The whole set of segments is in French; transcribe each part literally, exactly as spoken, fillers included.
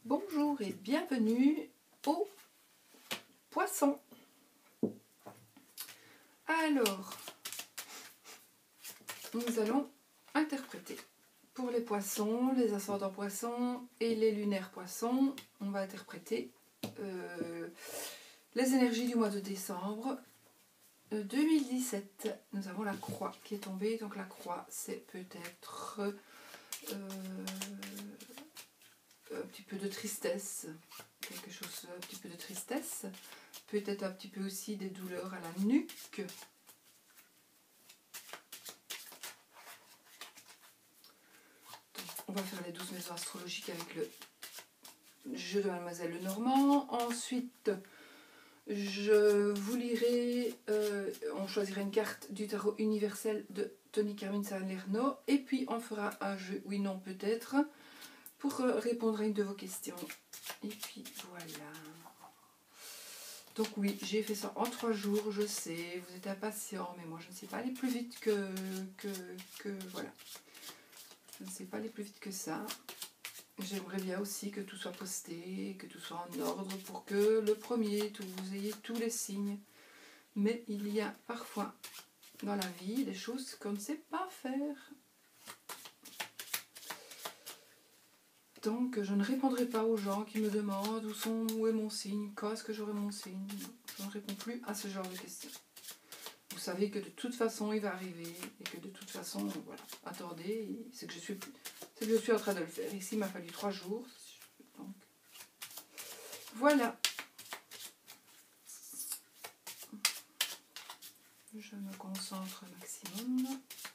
Bonjour et bienvenue au poisson. Alors, nous allons interpréter pour les poissons, les ascendants poissons et les lunaires poissons. On va interpréter euh, les énergies du mois de décembre deux mille dix-sept. Nous avons la croix qui est tombée. Donc la croix, c'est peut-être euh, un petit peu de tristesse, quelque chose, un petit peu de tristesse, peut-être un petit peu aussi des douleurs à la nuque. Donc, on va faire les douze maisons astrologiques avec le jeu de Mademoiselle Lenormand. Ensuite, je vous lirai, euh, on choisira une carte du tarot universel de Tony Carmine Salerno, et puis on fera un jeu oui non peut-être pour répondre à une de vos questions. Et puis voilà. Donc oui, j'ai fait ça en trois jours, je sais, vous êtes impatients, mais moi je ne sais pas aller plus vite que, que, que voilà. Je ne sais pas aller plus vite que ça. J'aimerais bien aussi que tout soit posté, que tout soit en ordre pour que le premier, tout, vous ayez tous les signes. Mais il y a parfois dans la vie des choses qu'on ne sait pas faire. Donc je ne répondrai pas aux gens qui me demandent où, sont, où est mon signe, quand est-ce que j'aurai mon signe. Je ne réponds plus à ce genre de questions. Vous savez que de toute façon il va arriver et que de toute façon, voilà, attendez, c'est que je suis, c'est que je suis en train de le faire. Ici il m'a fallu trois jours. Donc voilà. Je me concentre au maximum.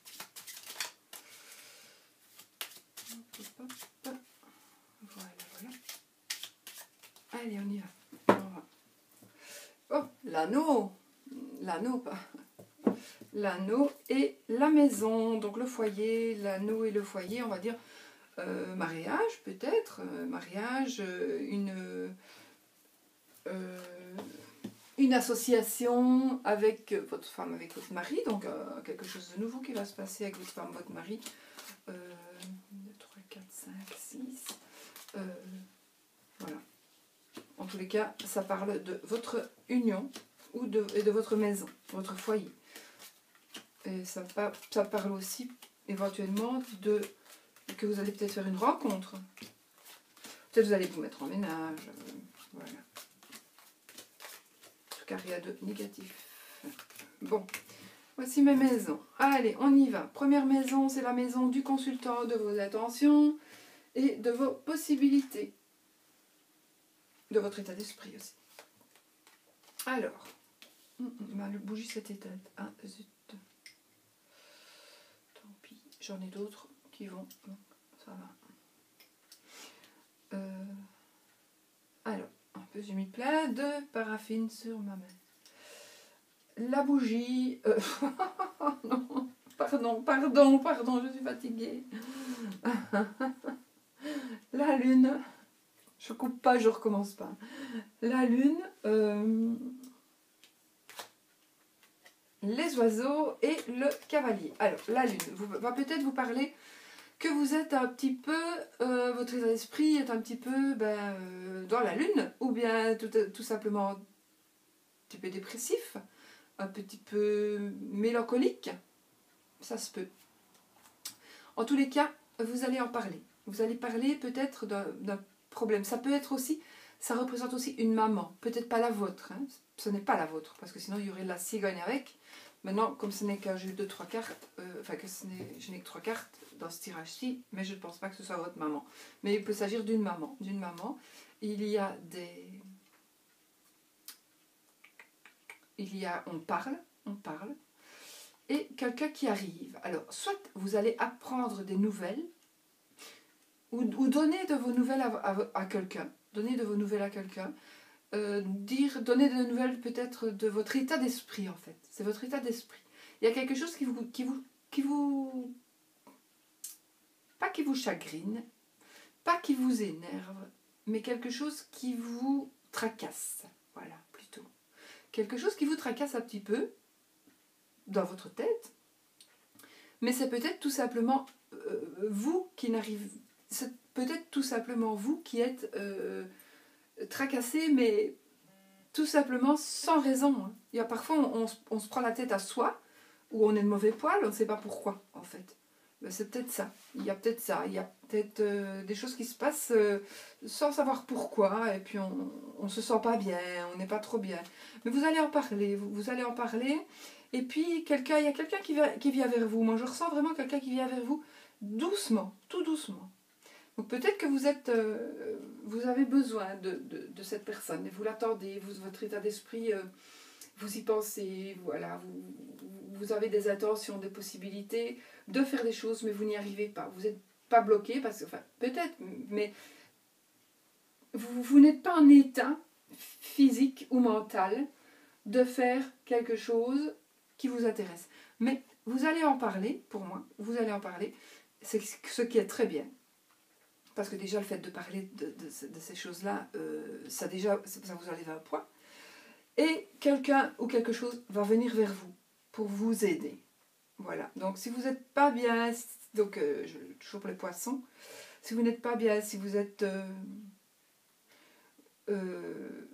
Hop, hop, hop. Voilà, voilà. Allez, on y va. On va. Oh, l'anneau. L'anneau, pas. L'anneau et la maison. Donc le foyer, l'anneau et le foyer, on va dire euh, mariage peut-être. Euh, mariage, euh, une, euh, une association avec votre femme, avec votre mari. Donc euh, quelque chose de nouveau qui va se passer avec votre femme, votre mari. Euh, deux, trois, quatre, cinq, six. Euh, voilà. En tous les cas, ça parle de votre union ou de, et de votre maison, votre foyer. Et ça, ça parle aussi éventuellement de que vous allez peut-être faire une rencontre. Peut-être vous allez vous mettre en ménage. Euh, voilà. En tout cas, rien de négatif. Bon, voici mes maisons. Allez, on y va. Première maison, c'est la maison du consultant, de vos intentions et de vos possibilités. De votre état d'esprit aussi. Alors, ma bougie s'est éteinte. Ah, zut. Tant pis, j'en ai d'autres qui vont. Donc, ça va. Euh, alors, un peu, j'ai mis plein de paraffine sur ma main. La bougie. Euh, non, pardon, pardon, pardon, je suis fatiguée. La lune. Je coupe pas, je recommence pas. La lune. Euh, les oiseaux et le cavalier. Alors, la lune vous, va peut-être vous parler que vous êtes un petit peu, euh, votre état d'esprit est un petit peu ben, euh, dans la lune, ou bien tout, tout simplement un petit peu dépressif, un petit peu mélancolique, ça se peut. En tous les cas, vous allez en parler. Vous allez parler peut-être d'un problème. Ça peut être aussi, ça représente aussi une maman, peut-être pas la vôtre, hein. Ce n'est pas la vôtre, parce que sinon il y aurait de la cigogne avec. Maintenant, comme ce n'est qu'un jeu de trois cartes, euh, enfin que ce je n'ai que trois cartes dans ce tirage-ci, mais je ne pense pas que ce soit votre maman. Mais il peut s'agir d'une maman. D'une maman, il y a des... Il y a... On parle, on parle, et quelqu'un qui arrive. Alors, soit vous allez apprendre des nouvelles, ou, ou donner de vos nouvelles à, à, à quelqu'un. Donner de vos nouvelles à quelqu'un. Euh, dire, donner des nouvelles peut-être de votre état d'esprit en fait. C'est votre état d'esprit. Il y a quelque chose qui vous, qui vous, qui vous, pas qui vous chagrine, pas qui vous énerve, mais quelque chose qui vous tracasse. Voilà, plutôt. Quelque chose qui vous tracasse un petit peu dans votre tête, mais c'est peut-être tout simplement euh, vous qui n'arrivez, c'est peut-être tout simplement vous qui êtes euh, tracassé, mais tout simplement sans raison. Hein. Il y a parfois, on, on, on se prend la tête à soi, ou on est de mauvais poil, on ne sait pas pourquoi, en fait. Ben, c'est peut-être ça. Il y a peut-être ça. Il y a peut-être euh, des choses qui se passent euh, sans savoir pourquoi, et puis on ne se sent pas bien, on n'est pas trop bien. Mais vous allez en parler, vous, vous allez en parler, et puis quelqu'un, il y a quelqu'un qui, qui vient vers vous. Moi, je ressens vraiment quelqu'un qui vient vers vous doucement, tout doucement. Donc peut-être que vous êtes, euh, vous avez besoin de, de, de cette personne, et vous l'attendez, vous, votre état d'esprit, euh, vous y pensez, voilà, vous, vous avez des intentions, des possibilités de faire des choses, mais vous n'y arrivez pas. Vous n'êtes pas bloqué, parce que, enfin, peut-être, mais vous, vous n'êtes pas en état physique ou mental de faire quelque chose qui vous intéresse. Mais vous allez en parler, pour moi, vous allez en parler, c'est ce qui est très bien. Parce que déjà, le fait de parler de, de, de ces choses-là, euh, ça, déjà, ça vous enlève un poids. Et quelqu'un ou quelque chose va venir vers vous pour vous aider. Voilà. Donc, si vous n'êtes pas bien, donc, euh, je, toujours pour les poissons, si vous n'êtes pas bien, si vous êtes euh, euh,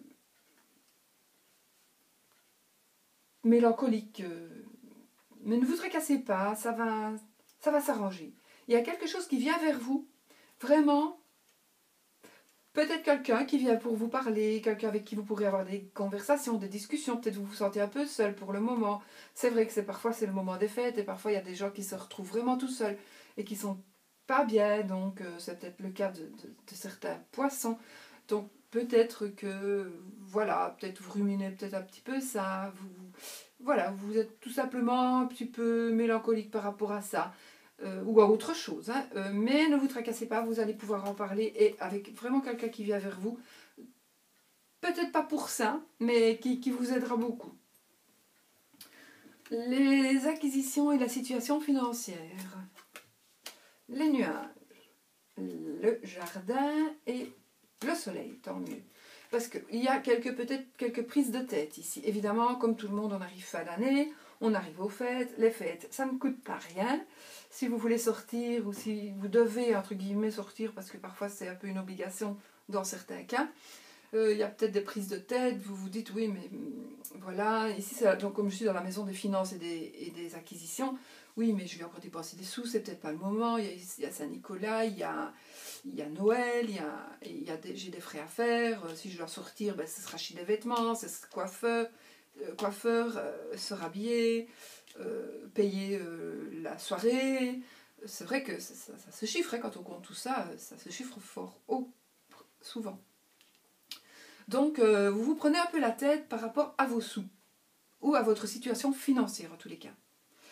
mélancolique, euh, mais ne vous tracassez pas, ça va, ça va s'arranger. Il y a quelque chose qui vient vers vous, vraiment. Peut-être quelqu'un qui vient pour vous parler, quelqu'un avec qui vous pourrez avoir des conversations, des discussions. Peut-être vous vous sentez un peu seul pour le moment. C'est vrai que c'est parfois c'est le moment des fêtes et parfois il y a des gens qui se retrouvent vraiment tout seuls et qui sont pas bien. Donc euh, c'est peut-être le cas de, de, de certains poissons. Donc peut-être que voilà, peut-être vous ruminez peut-être un petit peu ça. Vous, voilà, vous êtes tout simplement un petit peu mélancolique par rapport à ça. Euh, ou à autre chose, hein. euh, mais ne vous tracassez pas, vous allez pouvoir en parler et avec vraiment quelqu'un qui vient vers vous, peut-être pas pour ça, mais qui, qui vous aidera beaucoup. Les acquisitions et la situation financière, les nuages, le jardin et le soleil, tant mieux. Parce qu'il y a quelques, peut-être quelques prises de tête ici. Évidemment, comme tout le monde, on arrive fin d'année, on arrive aux fêtes. Les fêtes, ça ne coûte pas rien. Si vous voulez sortir ou si vous devez, entre guillemets, sortir, parce que parfois c'est un peu une obligation dans certains cas, euh, il y a peut-être des prises de tête, vous vous dites, oui, mais voilà, ici, c'est, donc comme je suis dans la maison des finances et des, et des acquisitions, oui, mais je vais encore dépenser des sous, c'est peut-être pas le moment, il y a, il y a Saint-Nicolas, il y a, il y a Noël, il y a, il y a des, j'ai des frais à faire, si je dois sortir, ben, ce sera chez des vêtements, c'est coiffeur, euh, coiffeur euh, se rhabiller, euh, payer euh, la soirée. C'est vrai que ça, ça, ça se chiffre, hein, quand on compte tout ça, ça se chiffre fort haut, souvent. Donc, euh, vous vous prenez un peu la tête par rapport à vos sous, ou à votre situation financière en tous les cas.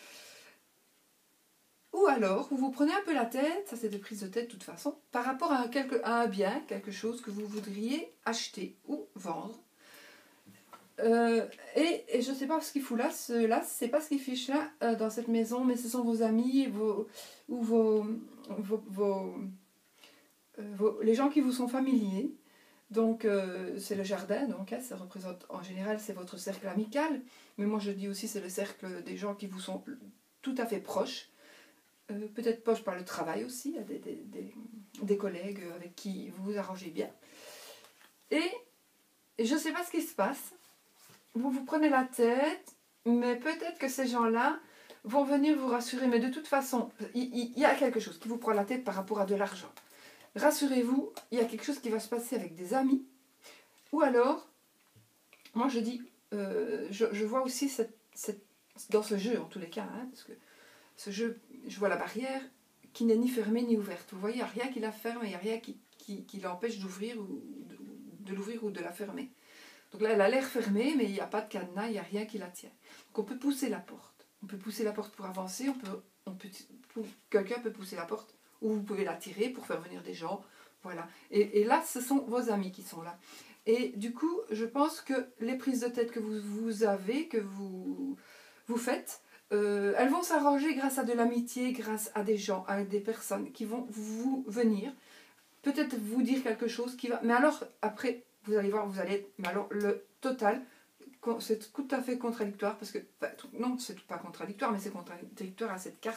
Ou alors, vous vous prenez un peu la tête, ça c'est des prises de tête de toute façon, par rapport à, quelque, à un bien, quelque chose que vous voudriez acheter ou vendre. Euh, et, et je ne sais pas ce qu'il fout là, ce, là c'est pas ce qu'il fiche là euh, dans cette maison, mais ce sont vos amis vos, ou vos, vos, vos, euh, vos, les gens qui vous sont familiers. Donc euh, c'est le jardin, donc hein, ça représente en général c'est votre cercle amical, mais moi je dis aussi c'est le cercle des gens qui vous sont tout à fait proches, euh, peut-être proches par le travail aussi, des, des, des, des collègues avec qui vous vous arrangez bien. Et, et je ne sais pas ce qui se passe. Vous vous prenez la tête, mais peut-être que ces gens-là vont venir vous rassurer. Mais de toute façon, il, il y a quelque chose qui vous prend la tête par rapport à de l'argent. Rassurez-vous, il y a quelque chose qui va se passer avec des amis. Ou alors, moi je dis, euh, je, je vois aussi cette, cette, dans ce jeu en tous les cas, hein, parce que ce jeu, je vois la barrière qui n'est ni fermée ni ouverte. Vous voyez, il n'y a rien qui la ferme, il n'y a rien qui, qui, qui l'empêche d'ouvrir ou de, de l'ouvrir ou de la fermer. Donc là, elle a l'air fermée, mais il n'y a pas de cadenas, il n'y a rien qui la tient. Donc on peut pousser la porte. On peut pousser la porte pour avancer, on peut, on peut, quelqu'un peut pousser la porte, ou vous pouvez la tirer pour faire venir des gens. Voilà. Et, et là, ce sont vos amis qui sont là. Et du coup, je pense que les prises de tête que vous, vous avez, que vous, vous faites, euh, elles vont s'arranger grâce à de l'amitié, grâce à des gens, à des personnes qui vont vous venir, peut-être vous dire quelque chose qui va... Mais alors, après... Vous allez voir, vous allez être... Mais alors, le total, c'est tout à fait contradictoire, parce que... Enfin, non, c'est pas contradictoire, mais c'est contradictoire à cette carte.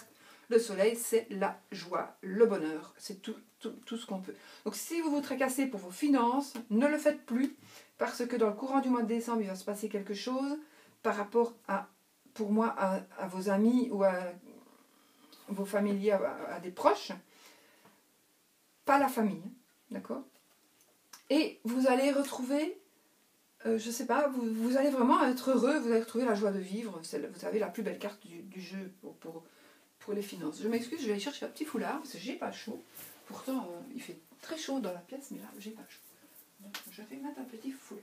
Le soleil, c'est la joie, le bonheur. C'est tout, tout, tout ce qu'on peut. Donc si vous vous tracassez pour vos finances, ne le faites plus. Parce que dans le courant du mois de décembre, il va se passer quelque chose par rapport à, pour moi, à, à vos amis ou à vos familiers, à, à des proches. Pas la famille, d'accord? Et vous allez retrouver, euh, je sais pas, vous, vous allez vraiment être heureux, vous allez retrouver la joie de vivre. C'est, vous avez la plus belle carte du, du jeu pour, pour, pour les finances. Je m'excuse, je vais aller chercher un petit foulard parce que j'ai pas chaud. Pourtant, euh, il fait très chaud dans la pièce, mais là, j'ai pas chaud. Donc, je vais mettre un petit foulard.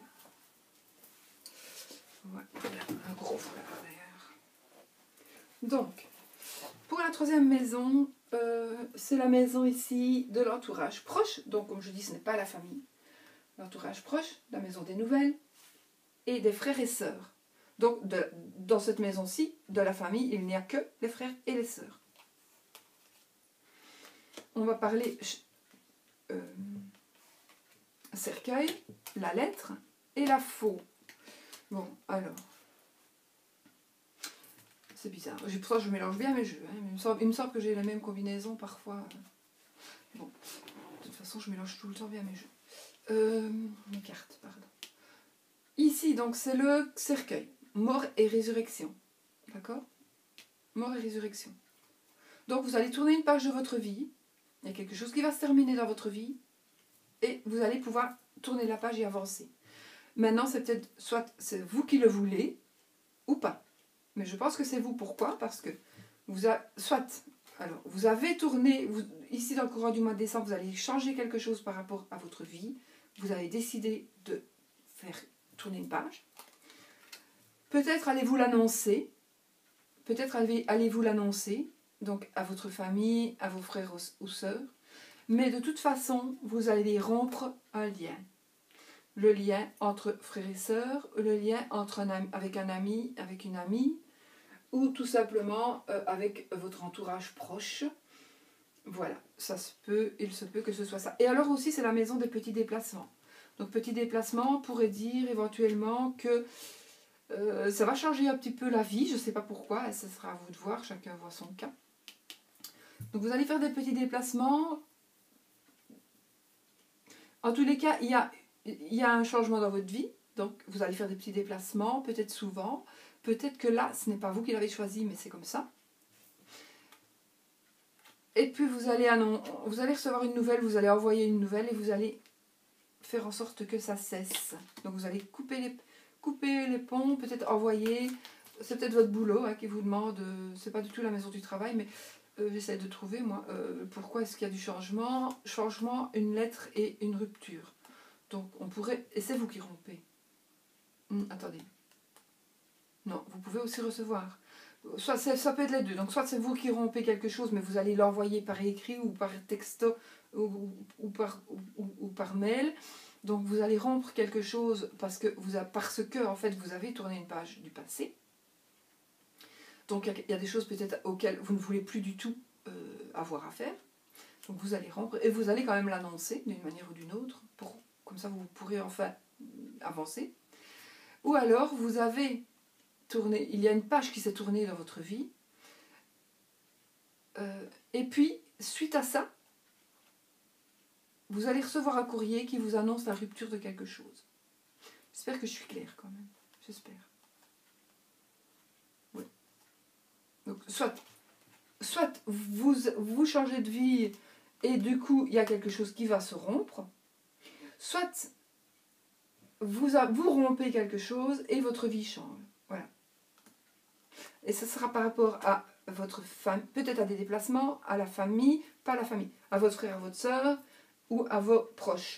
Voilà, un gros foulard d'ailleurs. Donc, pour la troisième maison, euh, c'est la maison ici de l'entourage proche. Donc, comme je dis, ce n'est pas la famille. L'entourage proche, la maison des nouvelles et des frères et sœurs. Donc, de, dans cette maison-ci, de la famille, il n'y a que les frères et les sœurs. On va parler euh, cercueil, la lettre et la faux. Bon, alors, c'est bizarre. Pour ça, je mélange bien mes jeux. Hein. Il, me semble, il me semble que j'ai la même combinaison parfois. Bon, de toute façon, je mélange tout le temps bien mes jeux. Euh, mes cartes, pardon. Ici, donc, c'est le cercueil. Mort et résurrection. D'accord? Mort et résurrection. Donc, vous allez tourner une page de votre vie. Il y a quelque chose qui va se terminer dans votre vie. Et vous allez pouvoir tourner la page et avancer. Maintenant, c'est peut-être soit c'est vous qui le voulez ou pas. Mais je pense que c'est vous. Pourquoi? Parce que vous avez, soit, alors, vous avez tourné, vous, ici dans le courant du mois de décembre, vous allez changer quelque chose par rapport à votre vie. Vous avez décidé de faire tourner une page. Peut-être allez-vous l'annoncer. Peut-être allez-vous l'annoncer, donc à votre famille, à vos frères ou sœurs. Mais de toute façon, vous allez rompre un lien. Le lien entre frères et sœurs, le lien entre un ami, avec un ami, avec une amie, ou tout simplement euh, avec votre entourage proche. Voilà, ça se peut, il se peut que ce soit ça. Et alors aussi, c'est la maison des petits déplacements. Donc, petits déplacements pourrait dire éventuellement que euh, ça va changer un petit peu la vie, je ne sais pas pourquoi, et ce sera à vous de voir, chacun voit son cas. Donc, vous allez faire des petits déplacements. En tous les cas, il y a, il y a un changement dans votre vie. Donc, vous allez faire des petits déplacements, peut-être souvent. Peut-être que là, ce n'est pas vous qui l'avez choisi, mais c'est comme ça. Et puis, vous allez, vous allez recevoir une nouvelle, vous allez envoyer une nouvelle et vous allez faire en sorte que ça cesse. Donc, vous allez couper les, couper les ponts, peut-être envoyer. C'est peut-être votre boulot hein, qui vous demande, euh, c'est pas du tout la maison du travail, mais euh, j'essaie de trouver, moi, euh, pourquoi est-ce qu'il y a du changement. Changement, une lettre et une rupture. Donc, on pourrait... Et c'est vous qui rompez. Hum, attendez. Non, vous pouvez aussi recevoir. Soit ça peut être les deux. Donc, soit c'est vous qui rompez quelque chose, mais vous allez l'envoyer par écrit ou par texto ou, ou, ou, par, ou, ou par mail. Donc, vous allez rompre quelque chose parce que, vous a, parce que en fait, vous avez tourné une page du passé. Donc, il y, y a des choses peut-être auxquelles vous ne voulez plus du tout euh, avoir affaire. Donc, vous allez rompre et vous allez quand même l'annoncer d'une manière ou d'une autre. Pour, comme ça, vous pourrez enfin avancer. Ou alors, vous avez... tourné, il y a une page qui s'est tournée dans votre vie. Euh, et puis, suite à ça, vous allez recevoir un courrier qui vous annonce la rupture de quelque chose. J'espère que je suis claire quand même. J'espère. Oui. Donc, soit, soit vous, vous changez de vie et du coup, il y a quelque chose qui va se rompre. Soit vous, a, vous rompez quelque chose et votre vie change. Voilà. Et ce sera par rapport à votre famille, peut-être à des déplacements, à la famille, pas à la famille, à votre frère, à votre soeur ou à vos proches.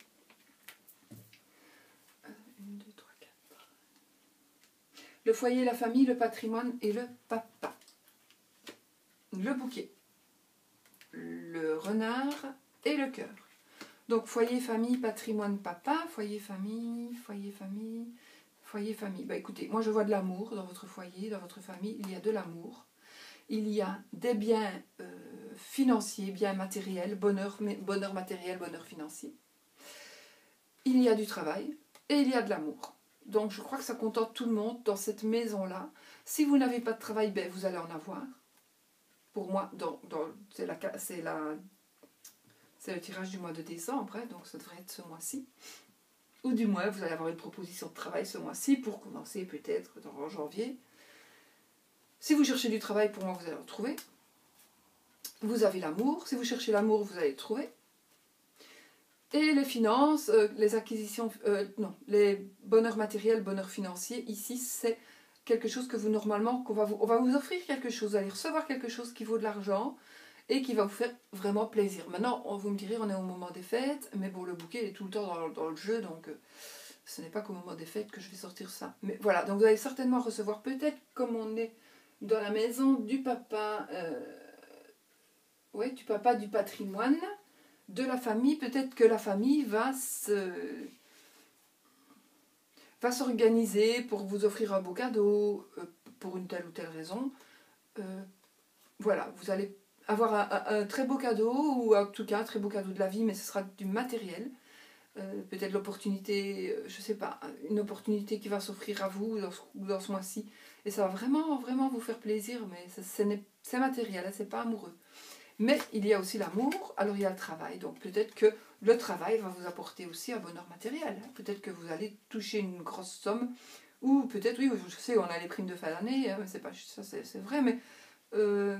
un, deux, trois, quatre. Le foyer, la famille, le patrimoine et le papa. Le bouquet. Le renard et le cœur. Donc foyer, famille, patrimoine, papa, foyer, famille, foyer, famille... Foyer, famille. Bah écoutez, moi je vois de l'amour dans votre foyer, dans votre famille. Il y a de l'amour. Il y a des biens euh, financiers, biens matériels, bonheur, bonheur matériel, bonheur financier. Il y a du travail et il y a de l'amour. Donc je crois que ça contente tout le monde dans cette maison-là. Si vous n'avez pas de travail, ben, vous allez en avoir. pour moi, dans, dans, c'est la, c'est la, c'est le tirage du mois de décembre, hein, donc ça devrait être ce mois-ci. Ou du moins, vous allez avoir une proposition de travail ce mois-ci pour commencer peut-être en janvier. Si vous cherchez du travail, pour moi, vous allez le trouver. Vous avez l'amour. Si vous cherchez l'amour, vous allez le trouver. Et les finances, euh, les acquisitions, euh, non, les bonheurs matériels, bonheurs financiers, ici, c'est quelque chose que vous, normalement, qu'on va vous, on va vous offrir quelque chose. Vous allez recevoir quelque chose qui vaut de l'argent et qui va vous faire vraiment plaisir. Maintenant, on, vous me direz, on est au moment des fêtes, mais bon, le bouquet il est tout le temps dans, dans le jeu, donc euh, ce n'est pas qu'au moment des fêtes que je vais sortir ça. Mais voilà, donc vous allez certainement recevoir, peut-être comme on est dans la maison du papa, euh, ouais, du papa du patrimoine, de la famille, peut-être que la famille va se va s'organiser pour vous offrir un beau cadeau, euh, pour une telle ou telle raison. Euh, voilà, vous allez avoir un, un, un très beau cadeau, ou en tout cas un très beau cadeau de la vie, mais ce sera du matériel. Euh, peut-être l'opportunité, euh, je sais pas, une opportunité qui va s'offrir à vous dans ce, dans ce mois-ci. Et ça va vraiment, vraiment vous faire plaisir, mais c'est matériel, hein, c'est pas amoureux. Mais il y a aussi l'amour, alors il y a le travail. Donc peut-être que le travail va vous apporter aussi un bonheur matériel. Peut-être que vous allez toucher une grosse somme, ou peut-être, oui, je sais, on a les primes de fin d'année, hein, c'est pas ça, c'est vrai, mais euh,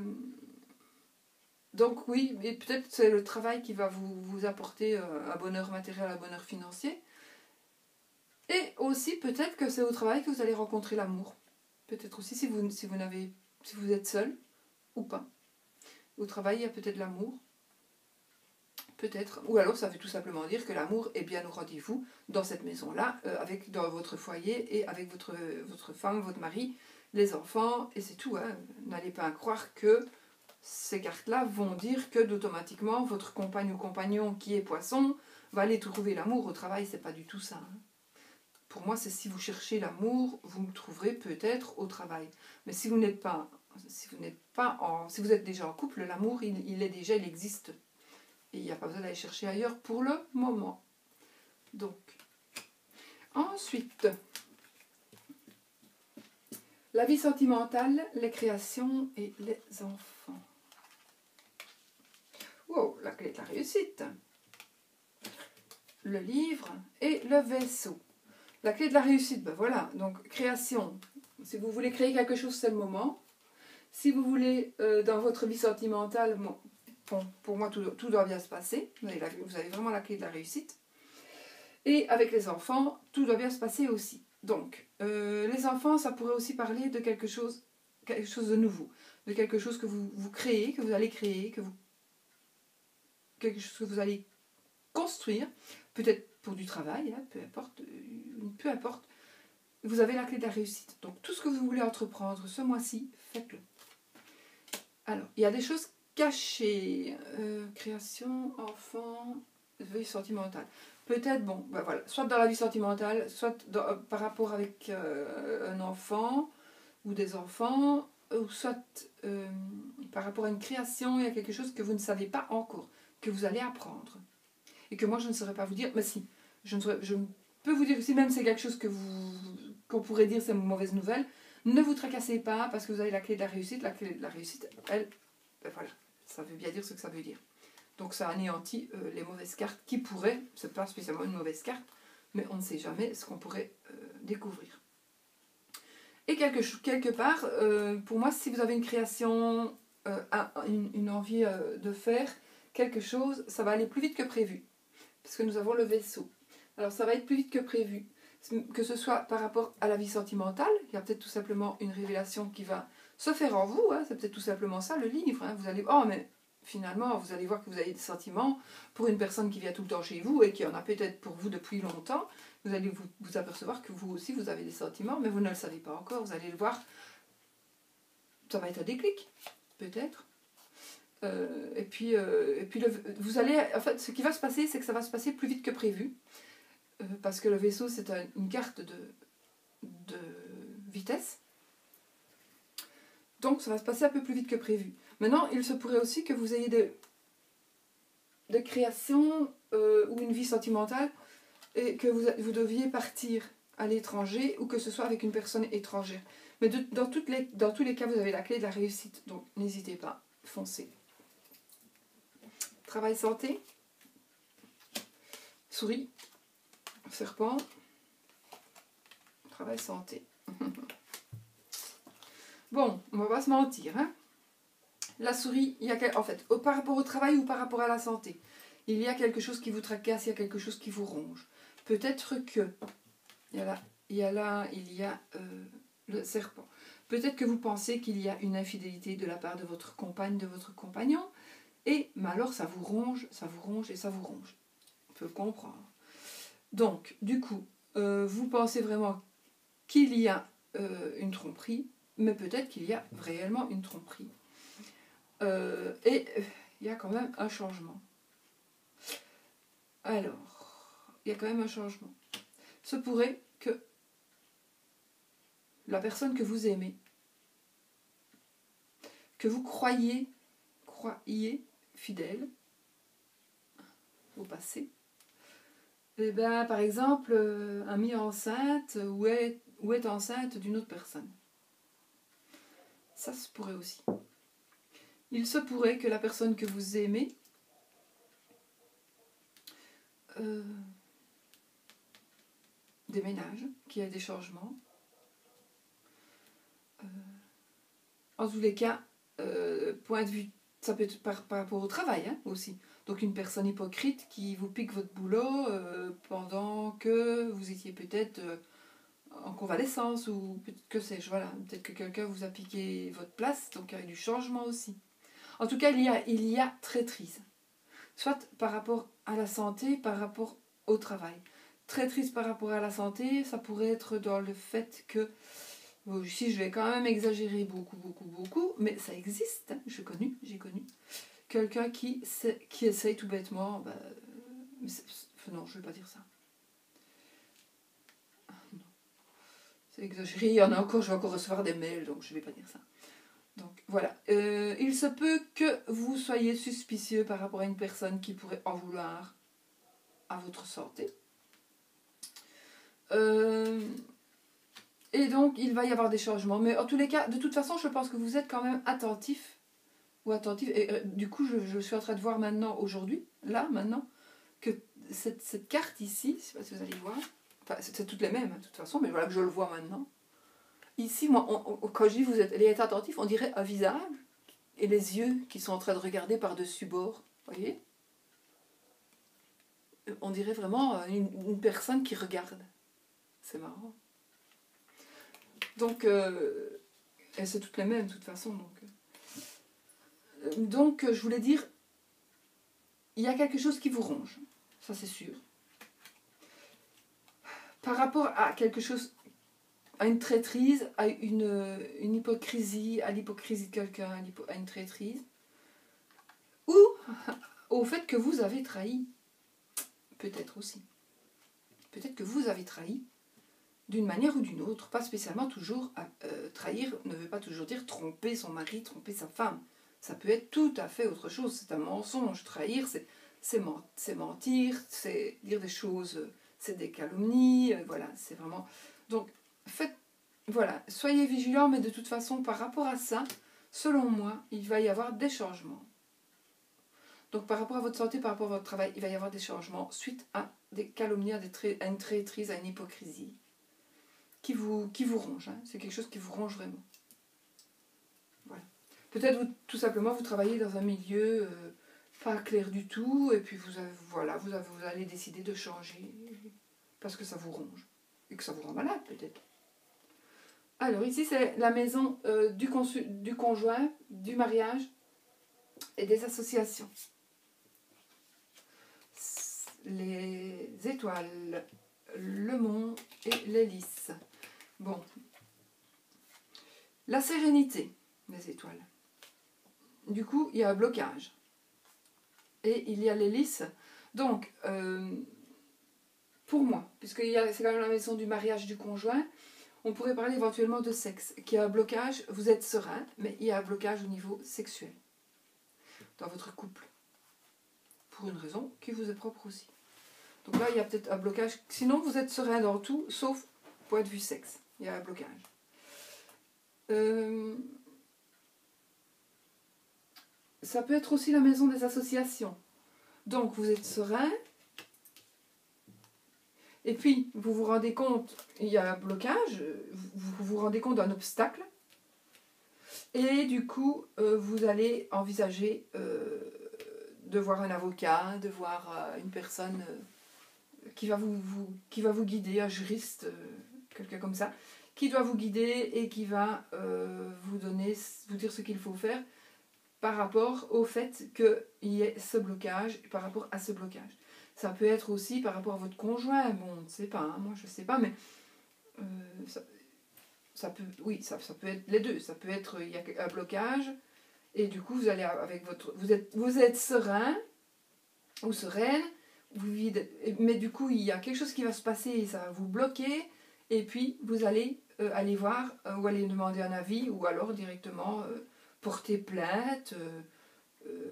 donc oui, et peut-être c'est le travail qui va vous, vous apporter euh, un bonheur matériel, un bonheur financier. Et aussi peut-être que c'est au travail que vous allez rencontrer l'amour. Peut-être aussi si vous, si vous n'avez, si vous êtes seul ou pas. Au travail, il y a peut-être l'amour. Peut-être. Ou alors, ça veut tout simplement dire que l'amour est bien au rendez-vous dans cette maison-là, euh, avec dans votre foyer et avec votre, votre femme, votre mari, les enfants, et c'est tout. Hein. N'allez pas croire que ces cartes-là vont dire que d'automatiquement, votre compagne ou compagnon qui est poisson va aller trouver l'amour au travail. C'est pas du tout ça. Hein. Pour moi, c'est si vous cherchez l'amour, vous le trouverez peut-être au travail. Mais si vous n'êtes pas... Si vous n'êtes pas en, si vous êtes déjà en couple, l'amour, il, il est déjà, il existe. Et il n'y a pas besoin d'aller chercher ailleurs pour le moment. Donc, ensuite, la vie sentimentale, les créations et les enfants. Wow, la clé de la réussite. Le livre et le vaisseau. La clé de la réussite, ben voilà, donc création. Si vous voulez créer quelque chose, c'est le moment. Si vous voulez, euh, dans votre vie sentimentale, bon, bon, pour moi, tout, tout doit bien se passer. Vous avez, la, vous avez vraiment la clé de la réussite. Et avec les enfants, tout doit bien se passer aussi. Donc, euh, les enfants, ça pourrait aussi parler de quelque chose, quelque chose de nouveau. De quelque chose que vous, vous créez, que vous allez créer, que vous, quelque chose que vous allez construire. Peut-être pour du travail, hein, peu importe, euh, peu importe. Vous avez la clé de la réussite. Donc, tout ce que vous voulez entreprendre ce mois-ci, faites-le. Alors, il y a des choses cachées. Euh, création, enfant, vie sentimentale. Peut-être, bon, ben voilà, soit dans la vie sentimentale, soit dans, euh, par rapport avec euh, un enfant ou des enfants, ou soit euh, par rapport à une création, il y a quelque chose que vous ne savez pas encore, que vous allez apprendre. Et que moi, je ne saurais pas vous dire, mais si, je, ne saurais, je peux vous dire, si même c'est quelque chose que vous, qu'on pourrait dire c'est une mauvaise nouvelle, ne vous tracassez pas parce que vous avez la clé de la réussite. La clé de la réussite, elle, ben voilà, ça veut bien dire ce que ça veut dire. Donc ça anéantit euh, les mauvaises cartes qui pourraient, c'est pas spécialement une mauvaise carte, mais on ne sait jamais ce qu'on pourrait euh, découvrir. Et quelque, quelque part, euh, pour moi, si vous avez une création, euh, une, une envie euh, de faire quelque chose, ça va aller plus vite que prévu. Parce que nous avons le vaisseau. Alors ça va être plus vite que prévu. Que ce soit par rapport à la vie sentimentale, il y a peut-être tout simplement une révélation qui va se faire en vous, hein, c'est peut-être tout simplement ça le livre. Hein, vous allez, oh mais finalement vous allez voir que vous avez des sentiments pour une personne qui vient tout le temps chez vous et qui en a peut-être pour vous depuis longtemps. Vous allez vous, vous apercevoir que vous aussi vous avez des sentiments, mais vous ne le savez pas encore, vous allez le voir. Ça va être un déclic, peut-être. Euh, et puis, euh, et puis le, vous allez, en fait, ce qui va se passer, c'est que ça va se passer plus vite que prévu. Euh, parce que le vaisseau, c'est un, une carte de, de vitesse. Donc, ça va se passer un peu plus vite que prévu. Maintenant, il se pourrait aussi que vous ayez des, des créations euh, ou une vie sentimentale et que vous, vous deviez partir à l'étranger ou que ce soit avec une personne étrangère. Mais de, dans, toutes les, dans tous les cas, vous avez la clé de la réussite. Donc, n'hésitez pas. foncé. Travail santé. Souris. Serpent. Travail santé. Bon, on va pas se mentir. Hein. La souris, il y a, en fait, au, par rapport au travail ou par rapport à la santé, il y a quelque chose qui vous tracasse, il y a quelque chose qui vous ronge. Peut-être que, il y a là, il y a, là, il y a euh, le serpent. Peut-être que vous pensez qu'il y a une infidélité de la part de votre compagne, de votre compagnon, et mais alors ça vous ronge, ça vous ronge et ça vous ronge. On peut le comprendre. Donc, du coup, euh, vous pensez vraiment qu'il y a euh, une tromperie, mais peut-être qu'il y a réellement une tromperie. Euh, et euh, il y a quand même un changement. Alors, il y a quand même un changement. Se pourrait que la personne que vous aimez, que vous croyez, croyez fidèle au passé, eh ben, par exemple, euh, a mis enceinte ou est, ou est enceinte d'une autre personne. Ça se pourrait aussi. Il se pourrait que la personne que vous aimez euh, déménage, qu'il y ait des changements. Euh, en tous les cas, euh, point de vue, ça peut être par, par rapport au travail hein, aussi. Donc une personne hypocrite qui vous pique votre boulot euh, pendant que vous étiez peut-être euh, en convalescence ou que sais-je, voilà. Peut-être que quelqu'un vous a piqué votre place, donc il y a du changement aussi. En tout cas, il y a, il y a traîtrise. Soit par rapport à la santé, par rapport au travail. Traîtrise par rapport à la santé, ça pourrait être dans le fait que, bon, ici je vais quand même exagérer beaucoup, beaucoup, beaucoup, mais ça existe, hein, j'ai connu, j'ai connu. Quelqu'un qui, qui essaye tout bêtement, bah, mais non, je ne vais pas dire ça. Non. C'est exagéré, il y en a encore, je vais encore recevoir des mails, donc je ne vais pas dire ça. Donc voilà, euh, il se peut que vous soyez suspicieux par rapport à une personne qui pourrait en vouloir à votre santé. Euh, et donc il va y avoir des changements, mais en tous les cas, de toute façon, je pense que vous êtes quand même attentif ou attentif. Et euh, du coup, je, je suis en train de voir maintenant, aujourd'hui, là, maintenant, que cette, cette carte ici, je ne sais pas si vous allez voir, enfin, c'est toutes les mêmes, hein, de toute façon, mais voilà que je le vois maintenant. Ici, moi, on, on, quand je dis vous êtes, êtes attentif, on dirait un visage et les yeux qui sont en train de regarder par-dessus bord. Vous voyez? On dirait vraiment une, une personne qui regarde. C'est marrant. Donc, euh, et c'est toutes les mêmes, de toute façon. Donc, euh, donc, je voulais dire, il y a quelque chose qui vous ronge. Ça, c'est sûr. Par rapport à quelque chose, à une traîtrise, à une, une hypocrisie, à l'hypocrisie de quelqu'un, à une traîtrise, ou au fait que vous avez trahi. Peut-être aussi. Peut-être que vous avez trahi d'une manière ou d'une autre, pas spécialement toujours. Euh, trahir ne veut pas toujours dire tromper son mari, tromper sa femme. Ça peut être tout à fait autre chose. C'est un mensonge. Trahir, c'est, c'est, c'est mentir, c'est dire des choses, c'est des calomnies, euh, voilà, c'est vraiment... Donc, faites, voilà, soyez vigilants, mais de toute façon, par rapport à ça, selon moi, il va y avoir des changements. Donc, par rapport à votre santé, par rapport à votre travail, il va y avoir des changements suite à des calomnies, à, des tra- à une traîtrise, à une hypocrisie qui vous, qui vous ronge. Hein. C'est quelque chose qui vous ronge vraiment. Voilà. Peut-être vous, tout simplement, vous travaillez dans un milieu euh, pas clair du tout, et puis vous, avez, voilà, vous, avez, vous allez décider de changer parce que ça vous ronge. Et que ça vous rend malade, peut-être. Alors, ici, c'est la maison euh, du, consu- du conjoint, du mariage et des associations. Les étoiles, le mont et l'hélice. Bon. La sérénité, les étoiles. Du coup, il y a un blocage. Et il y a l'hélice. Donc, euh, pour moi, puisque c'est quand même la maison du mariage du conjoint, on pourrait parler éventuellement de sexe. Qu'il y a un blocage, vous êtes serein, mais il y a un blocage au niveau sexuel. Dans votre couple. Pour une raison qui vous est propre aussi. Donc là, il y a peut-être un blocage. Sinon, vous êtes serein dans tout, sauf point de vue sexe. Il y a un blocage. Euh... ça peut être aussi la maison des associations. Donc vous êtes serein. Et puis, vous vous rendez compte, il y a un blocage, vous vous rendez compte d'un obstacle. Et du coup, euh, vous allez envisager euh, de voir un avocat, de voir euh, une personne euh, qui, va vous, vous, qui va vous guider, un juriste, euh, quelqu'un comme ça, qui doit vous guider et qui va euh, vous donner, vous dire ce qu'il faut faire par rapport au fait qu'il y ait ce blocage, par rapport à ce blocage. Ça peut être aussi par rapport à votre conjoint, bon, on ne sait pas, hein, moi je ne sais pas, mais euh, ça, ça peut, oui, ça, ça peut être les deux. Ça peut être, il y a un blocage, et du coup vous allez avec votre, vous êtes, vous êtes serein ou sereine, vous vivez, mais du coup il y a quelque chose qui va se passer, et ça va vous bloquer, et puis vous allez euh, aller voir euh, ou aller demander un avis, ou alors directement euh, porter plainte. Euh, euh,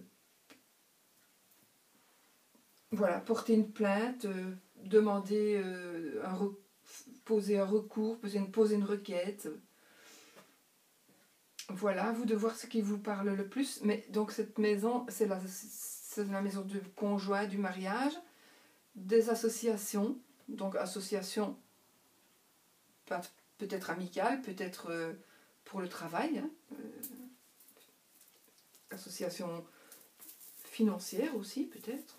Voilà, porter une plainte, euh, demander euh, un re- poser un recours, poser une, poser une requête. Voilà, vous de voir ce qui vous parle le plus. Mais donc cette maison, c'est la, c'est la maison du conjoint, du mariage, des associations. Donc associations peut-être amicales, peut-être euh, pour le travail. Hein, euh, associations financières aussi, peut-être.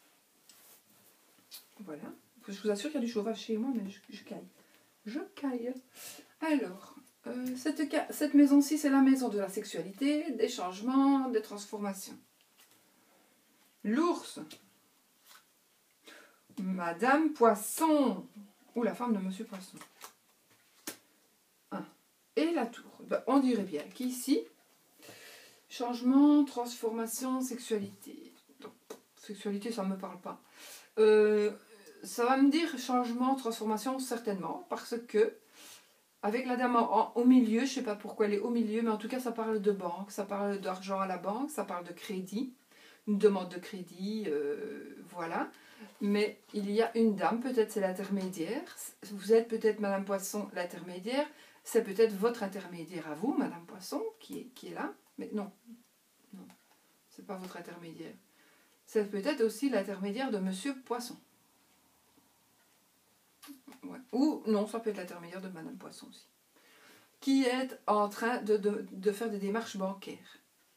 Voilà. Je vous assure qu'il y a du chauffage chez moi, mais je, je caille. Je caille. Alors, euh, cette, cette maison-ci, c'est la maison de la sexualité, des changements, des transformations. L'ours. Madame Poisson. Ou la femme de Monsieur Poisson. Un. Et la tour. Ben, on dirait bien qu'ici, changement, transformation, sexualité. Donc, sexualité, ça ne me parle pas. Euh, ça va me dire changement, transformation, certainement, parce que avec la dame en, au milieu, je ne sais pas pourquoi elle est au milieu, mais en tout cas ça parle de banque, ça parle d'argent à la banque, ça parle de crédit, une demande de crédit, euh, voilà. Mais il y a une dame, peut-être c'est l'intermédiaire, vous êtes peut-être Madame Poisson l'intermédiaire, c'est peut-être votre intermédiaire à vous, Madame Poisson, qui est, qui est là, mais non, non, c'est pas votre intermédiaire. C'est peut-être aussi l'intermédiaire de Monsieur Poisson. Ouais. Ou non, ça peut être l'intermédiaire de Madame Poisson aussi. Qui est en train de, de, de faire des démarches bancaires.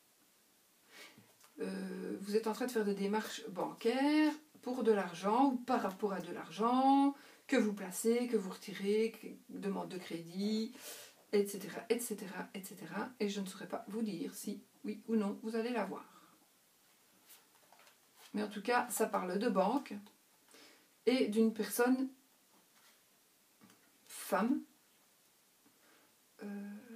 Euh, vous êtes en train de faire des démarches bancaires pour de l'argent ou par rapport à de l'argent que vous placez, que vous retirez, que, demande de crédit, et cetera, et cetera, et cetera. Et je ne saurais pas vous dire si oui ou non vous allez l'avoir. Mais en tout cas, ça parle de banque et d'une personne femme, euh,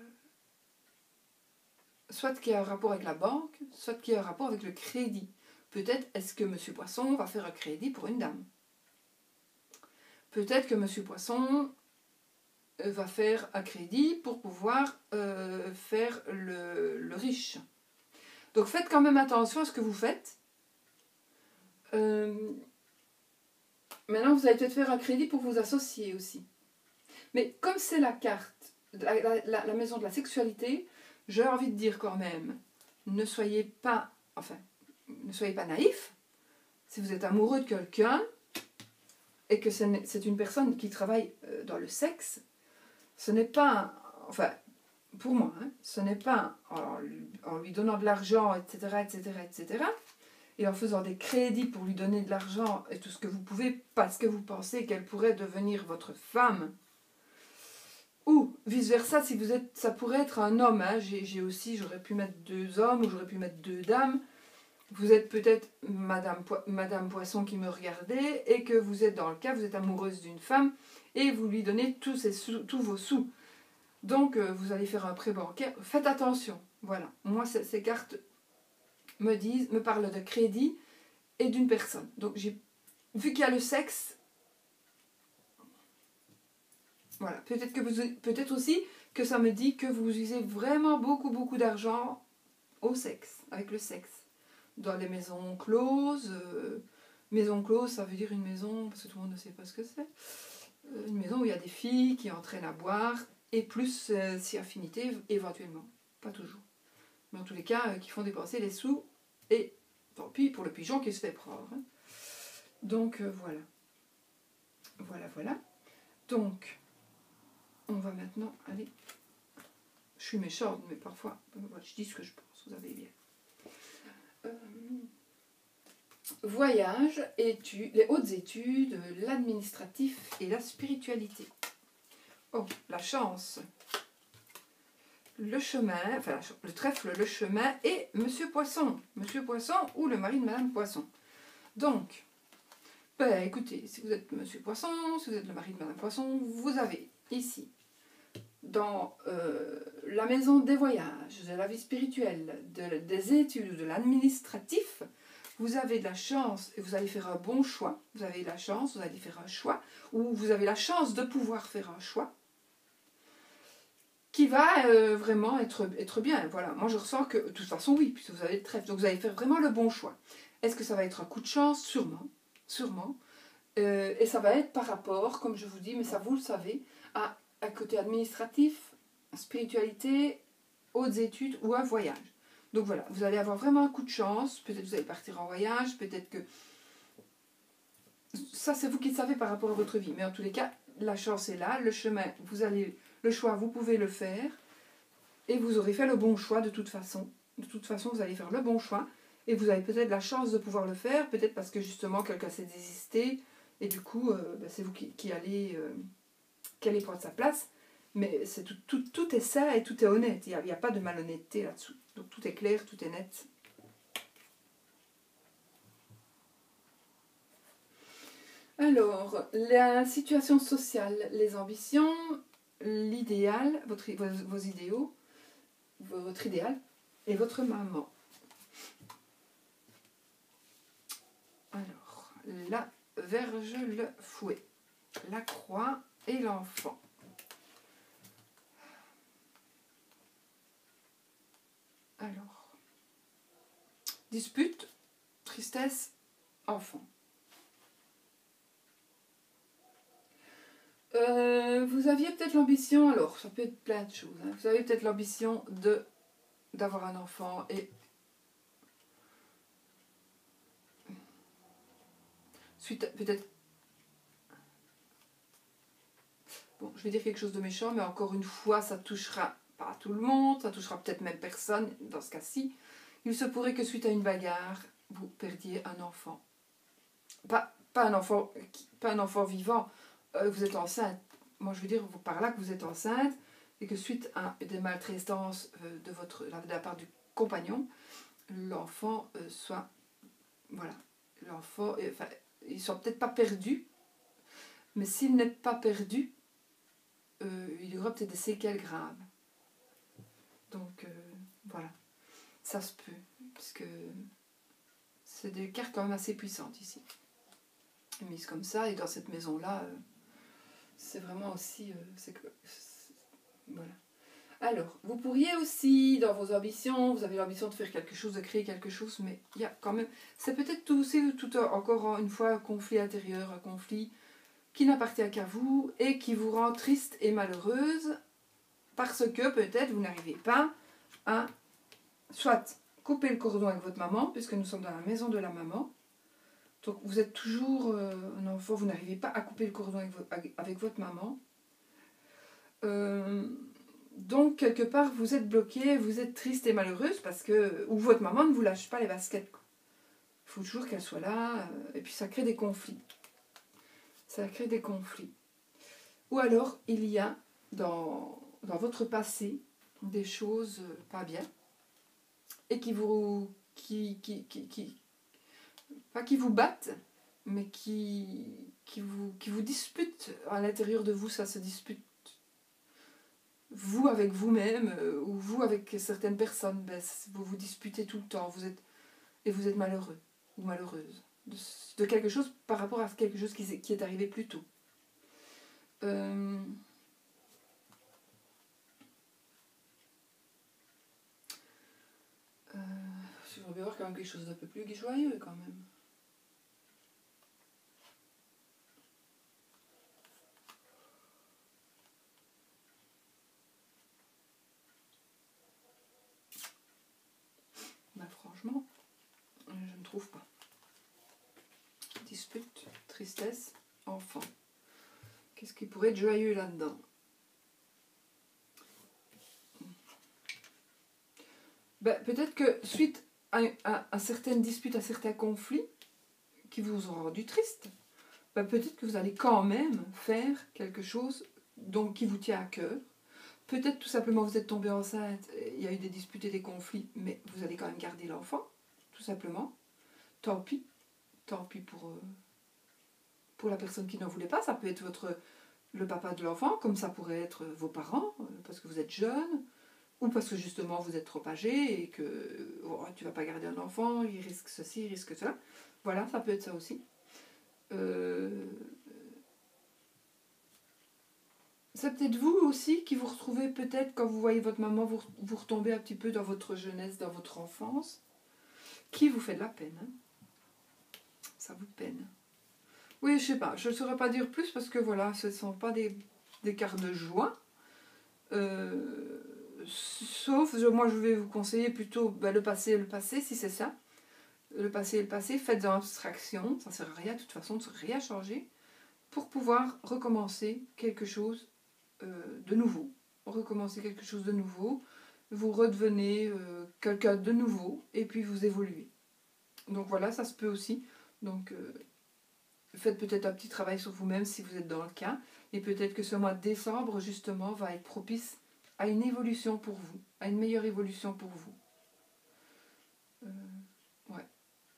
soit qui a un rapport avec la banque, soit qui a un rapport avec le crédit. Peut-être est-ce que Monsieur Poisson va faire un crédit pour une dame. Peut-être que Monsieur Poisson va faire un crédit pour pouvoir euh, faire le, le riche. Donc faites quand même attention à ce que vous faites. Euh, maintenant, vous allez peut-être faire un crédit pour vous associer aussi. Mais comme c'est la carte, la, la, la maison de la sexualité, j'ai envie de dire quand même, ne soyez pas, enfin, ne soyez pas naïfs. Si vous êtes amoureux de quelqu'un et que c'est une personne qui travaille dans le sexe, ce n'est pas, enfin, pour moi, hein, ce n'est pas en, en lui donnant de l'argent, et cetera, et cetera, et cetera, et en faisant des crédits pour lui donner de l'argent et tout ce que vous pouvez parce que vous pensez qu'elle pourrait devenir votre femme. Ou vice-versa, si vous êtes, ça pourrait être un homme. Hein, j'ai aussi, j'aurais pu mettre deux hommes ou j'aurais pu mettre deux dames. Vous êtes peut-être Madame, Po- Madame Poisson qui me regardait et que vous êtes dans le cas, vous êtes amoureuse d'une femme et vous lui donnez tous, ses sous, tous vos sous. Donc euh, vous allez faire un prêt bancaire. Faites attention. Voilà. Moi, ces cartes me disent, me parlent de crédit et d'une personne. Donc j'ai vu qu'il y a le sexe. Voilà, peut-être que vous, peut-être aussi que ça me dit que vous usez vraiment beaucoup, beaucoup d'argent au sexe, avec le sexe. Dans les maisons closes, euh, maison close, ça veut dire une maison, parce que tout le monde ne sait pas ce que c'est, euh, une maison où il y a des filles qui entraînent à boire, et plus euh, si affinité, éventuellement, pas toujours. Mais en tous les cas, euh, qui font dépenser les sous. Et tant pis pour le pigeon qui se fait prendre. Hein. Donc euh, voilà. Voilà, voilà. Donc, on va maintenant aller... Je suis méchante, mais parfois, euh, je dis ce que je pense, vous avez bien. Euh, voyage, études, les hautes études, l'administratif et la spiritualité. Oh, la chance. Le chemin, enfin le trèfle, le chemin et Monsieur Poisson. Monsieur Poisson ou le mari de Madame Poisson. Donc, ben, écoutez, si vous êtes Monsieur Poisson, si vous êtes le mari de Madame Poisson, vous avez ici, dans euh, la maison des voyages, de la vie spirituelle, de, des études, de l'administratif, vous avez de la chance et vous allez faire un bon choix. Vous avez de la chance, vous allez faire un choix, ou vous avez la chance de pouvoir faire un choix qui va euh, vraiment être, être bien. Voilà, moi je ressens que, de toute façon oui, puisque vous avez le trèfle, donc vous allez faire vraiment le bon choix. Est-ce que ça va être un coup de chance? Sûrement, sûrement. Euh, et ça va être par rapport, comme je vous dis, mais ça vous le savez, à un côté administratif, spiritualité, hautes études ou un voyage. Donc voilà, vous allez avoir vraiment un coup de chance, peut-être vous allez partir en voyage, peut-être que... Ça c'est vous qui le savez par rapport à votre vie, mais en tous les cas, la chance est là, le chemin, vous allez... Le choix, vous pouvez le faire, et vous aurez fait le bon choix de toute façon. De toute façon, vous allez faire le bon choix, et vous avez peut-être la chance de pouvoir le faire, peut-être parce que justement quelqu'un s'est désisté, et du coup, euh, ben, c'est vous qui, qui, allez, euh, qui allez prendre sa place. Mais c'est tout, tout, tout est ça et tout est honnête. Il n'y a, a pas de malhonnêteté là-dessous. Donc tout est clair, tout est net. Alors, la situation sociale, les ambitions, l'idéal, votre, vos, vos idéaux, votre idéal et votre maman. Alors, la Verge, le fouet, la croix et l'enfant. Alors, dispute, tristesse, enfant. Euh, vous aviez peut-être l'ambition, alors ça peut être plein de choses, hein. Vous avez peut-être l'ambition de d'avoir un enfant et suite peut-être, bon je vais dire quelque chose de méchant, mais encore une fois ça touchera pas tout le monde, ça touchera peut-être même personne dans ce cas-ci. Il se pourrait que suite à une bagarre, vous perdiez un enfant. Pas, pas, un, enfant pas un enfant vivant, euh, vous êtes enceinte. Moi je veux dire par là que vous êtes enceinte et que suite à des maltraitances euh, de, votre, de la part du compagnon, l'enfant euh, soit, voilà, l'enfant, euh, enfin, il soit peut-être pas perdu, mais s'il n'est pas perdu, euh, il y aura peut-être des séquelles graves. Donc euh, voilà, ça se peut, puisque c'est des cartes quand même assez puissantes ici. Mises comme ça, et dans cette maison-là, euh, c'est vraiment aussi, euh, c'est que, c'est, voilà. Alors, vous pourriez aussi, dans vos ambitions, vous avez l'ambition de faire quelque chose, de créer quelque chose, mais il y a quand même, c'est peut-être tout aussi, tout encore une fois, un conflit intérieur, un conflit qui n'appartient qu'à vous et qui vous rend triste et malheureuse parce que peut-être vous n'arrivez pas à soit couper le cordon avec votre maman, puisque nous sommes dans la maison de la maman. Donc vous êtes toujours euh, un enfant, vous n'arrivez pas à couper le cordon avec, vo avec votre maman. Euh, donc quelque part vous êtes bloqué, vous êtes triste et malheureuse parce que, ou votre maman ne vous lâche pas les baskets. Il faut toujours qu'elle soit là, euh, et puis ça crée des conflits. Ça crée des conflits. Ou alors il y a dans, dans votre passé des choses pas bien et qui vous qui, qui, qui, qui pas qui vous battent, mais qui, qui, vous, qui vous disputent à l'intérieur de vous, ça se dispute. Vous avec vous-même, euh, ou vous avec certaines personnes, ben, vous vous disputez tout le temps, vous êtes, et vous êtes malheureux, ou malheureuse, de, de quelque chose par rapport à quelque chose qui, est, qui est arrivé plus tôt. Euh, euh, J'aimerais bien voir quand même quelque chose d'un peu plus joyeux quand même. tristesse, enfant. Qu'est-ce qui pourrait être joyeux là-dedans? Ben, peut-être que suite à, à, à certaines disputes, à certains conflits qui vous ont rendu triste, ben, peut-être que vous allez quand même faire quelque chose donc, qui vous tient à cœur. Peut-être tout simplement vous êtes tombé enceinte, il y a eu des disputes et des conflits, mais vous allez quand même garder l'enfant, tout simplement. Tant pis, tant pis pour, euh, pour la personne qui n'en voulait pas. Ça peut être votre, le papa de l'enfant, comme ça pourrait être vos parents, euh, parce que vous êtes jeune, ou parce que justement vous êtes trop âgé et que oh, tu ne vas pas garder un enfant, il risque ceci, il risque cela. Voilà, ça peut être ça aussi. Euh, C'est peut-être vous aussi qui vous retrouvez peut-être quand vous voyez votre maman, vous, vous retombez un petit peu dans votre jeunesse, dans votre enfance, qui vous fait de la peine. Hein. Ça vous peine. Oui, je sais pas, je ne saurais pas dire plus parce que voilà, ce ne sont pas des, des cartes de joie. Euh, sauf, je, moi je vais vous conseiller plutôt ben, le passé et le passé, si c'est ça. Le passé et le passé, faites en abstraction, ça ne sert à rien, de toute façon, de rien changer, pour pouvoir recommencer quelque chose Euh, de nouveau, recommencer quelque chose de nouveau, vous redevenez euh, quelqu'un de nouveau et puis vous évoluez. Donc voilà, ça se peut aussi. Donc euh, faites peut-être un petit travail sur vous-même si vous êtes dans le cas et peut-être que ce mois de décembre justement va être propice à une évolution pour vous, à une meilleure évolution pour vous. Euh, ouais.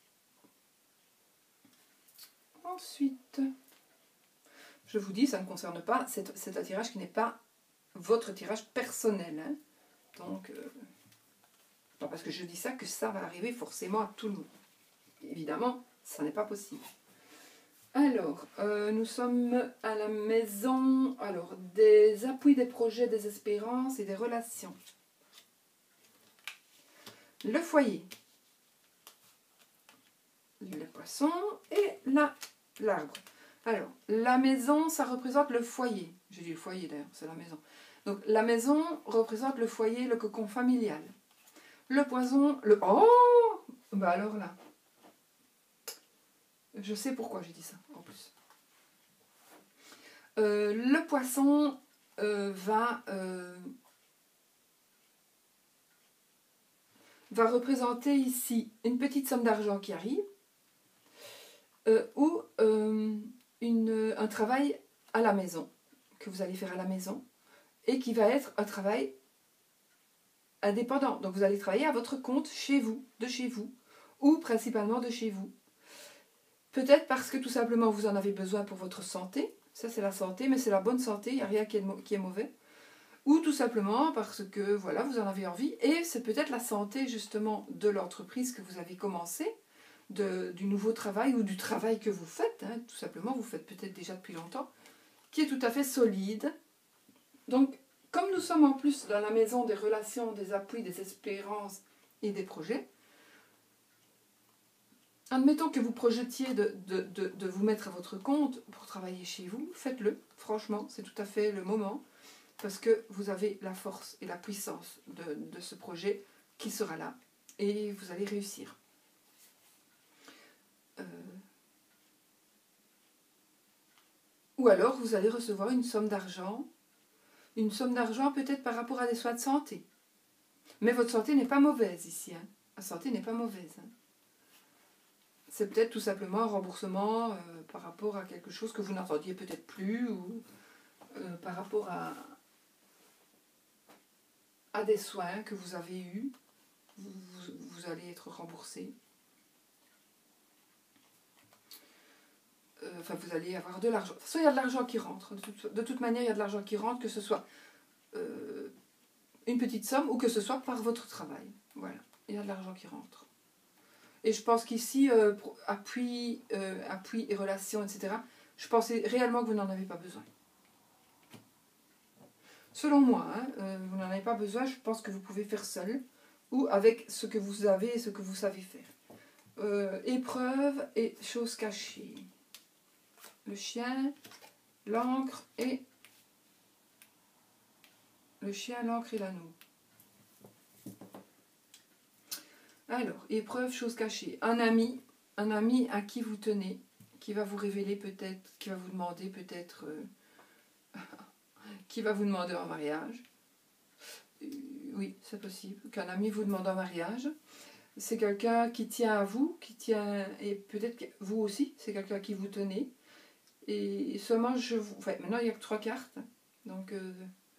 Ensuite, je vous dis, ça ne concerne pas, c'est, c'est un tirage qui n'est pas votre tirage personnel. Hein. Donc, euh, pas parce que je dis ça que ça va arriver forcément à tout le monde. Évidemment, ça n'est pas possible. Alors, euh, nous sommes à la maison. Alors, des appuis, des projets, des espérances et des relations. Le foyer. Les poissons et la, l'arbre. Alors, la maison, ça représente le foyer. J'ai dit le foyer d'ailleurs, c'est la maison. Donc, la maison représente le foyer, le cocon familial. Le poison, le... Oh! Bah alors là. Je sais pourquoi j'ai dit ça, en plus. Euh, le poisson euh, va, euh, va représenter ici une petite somme d'argent qui arrive euh, ou euh, une, un travail à la maison, que vous allez faire à la maison, et qui va être un travail indépendant. Donc vous allez travailler à votre compte chez vous, de chez vous, ou principalement de chez vous. Peut-être parce que tout simplement vous en avez besoin pour votre santé, ça c'est la santé, mais c'est la bonne santé, il n'y a rien qui est, qui est mauvais. Ou tout simplement parce que voilà, vous en avez envie, et c'est peut-être la santé justement de l'entreprise que vous avez commencé, de, du nouveau travail ou du travail que vous faites, hein, tout simplement, vous faites peut-être déjà depuis longtemps, qui est tout à fait solide. Donc, comme nous sommes en plus dans la maison des relations, des appuis, des espérances et des projets, admettons que vous projetiez de, de, de, de vous mettre à votre compte pour travailler chez vous, faites-le, franchement, c'est tout à fait le moment, parce que vous avez la force et la puissance de, de ce projet qui sera là, et vous allez réussir. Euh... Ou alors, vous allez recevoir une somme d'argent, une somme d'argent peut-être par rapport à des soins de santé. Mais votre santé n'est pas mauvaise ici, hein. La santé n'est pas mauvaise, hein. C'est peut-être tout simplement un remboursement euh, par rapport à quelque chose que vous n'entendiez peut-être plus, ou euh, par rapport à, à des soins que vous avez eus, vous, vous, vous allez être remboursé. Euh, enfin, vous allez avoir de l'argent. De toute façon, il y a de l'argent qui rentre. De toute, de toute manière, il y a de l'argent qui rentre, que ce soit euh, une petite somme ou que ce soit par votre travail. Voilà, il y a de l'argent qui rentre. Et je pense qu'ici, euh, appui, euh, appui et relations, et cetera, je pensais réellement que vous n'en avez pas besoin. Selon moi, hein, euh, vous n'en avez pas besoin, je pense que vous pouvez faire seul ou avec ce que vous avez et ce que vous savez faire. Euh, épreuve et choses cachées. Le chien, l'encre et... Le chien, l'encre et l'anneau. Alors, épreuve, chose cachée. Un ami, un ami à qui vous tenez, qui va vous révéler peut-être, qui va vous demander peut-être, euh, qui va vous demander en mariage. Euh, oui, c'est possible, qu'un ami vous demande en mariage. C'est quelqu'un qui tient à vous, qui tient, et peut-être que vous aussi, c'est quelqu'un qui vous tenait. Et seulement, je vous... Enfin, maintenant, il n'y a que trois cartes. Donc, euh...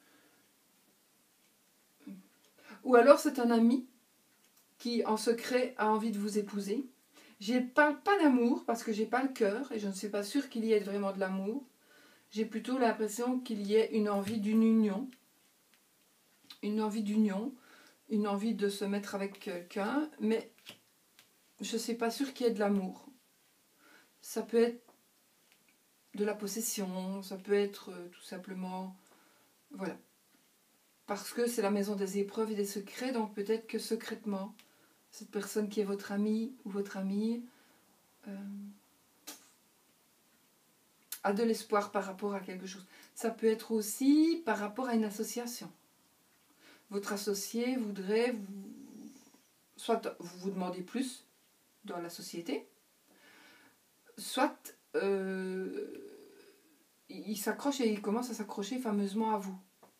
ou alors, c'est un ami qui, en secret, a envie de vous épouser. Je ne parle pas d'amour, parce que je n'ai pas le cœur, et je ne suis pas sûre qu'il y ait vraiment de l'amour. J'ai plutôt l'impression qu'il y ait une envie d'une union. Une envie d'union, une envie de se mettre avec quelqu'un, mais je ne suis pas sûre qu'il y ait de l'amour. Ça peut être de la possession, ça peut être euh, tout simplement... Voilà. Parce que c'est la maison des épreuves et des secrets, donc peut-être que secrètement, cette personne qui est votre ami ou votre amie euh, a de l'espoir par rapport à quelque chose. Ça peut être aussi par rapport à une association. Votre associé voudrait, vous, soit vous vous demandez plus dans la société, soit euh, il s'accroche et il commence à s'accrocher fameusement à vous.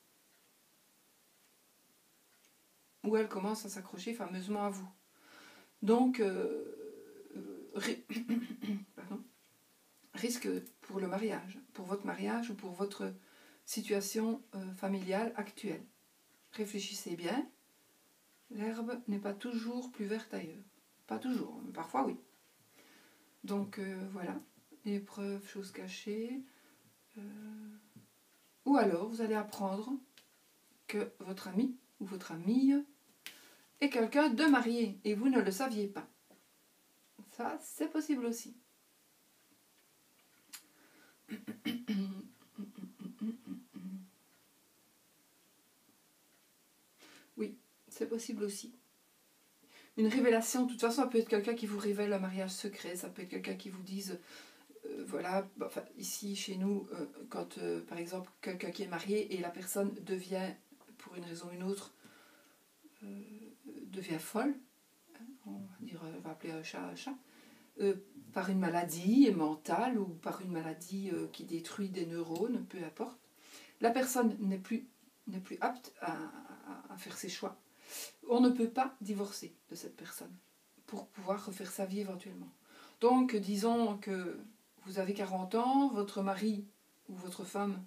Ou elle commence à s'accrocher fameusement à vous. Donc, euh, ri pardon, risque pour le mariage, pour votre mariage ou pour votre situation euh, familiale actuelle. Réfléchissez bien, l'herbe n'est pas toujours plus verte ailleurs. Pas toujours, mais parfois oui. Donc euh, voilà, épreuve, choses cachées. Euh, ou alors vous allez apprendre que votre ami ou votre amie est quelqu'un de marié et vous ne le saviez pas. Ça, c'est possible aussi. Oui, c'est possible aussi. Une révélation, de toute façon, ça peut être quelqu'un qui vous révèle un mariage secret, ça peut être quelqu'un qui vous dise, euh, voilà, enfin, ici, chez nous, euh, quand, euh, par exemple, quelqu'un qui est marié et la personne devient, pour une raison ou une autre, euh, devient folle, hein, on va dire, on va appeler un chat un chat, euh, par une maladie mentale ou par une maladie euh, qui détruit des neurones, peu importe, la personne n'est plus, n'est plus apte à, à, à faire ses choix. On ne peut pas divorcer de cette personne pour pouvoir refaire sa vie éventuellement. Donc, disons que vous avez quarante ans, votre mari ou votre femme